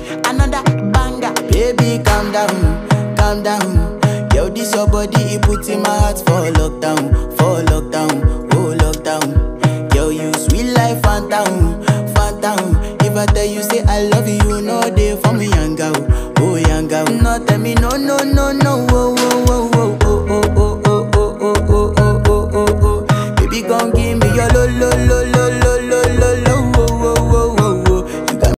another banger. Baby, calm down. Yo, this your body, it put in my heart for lockdown, oh lockdown. Yo, you sweet life, phantom. If I tell you say I love you, no day for me.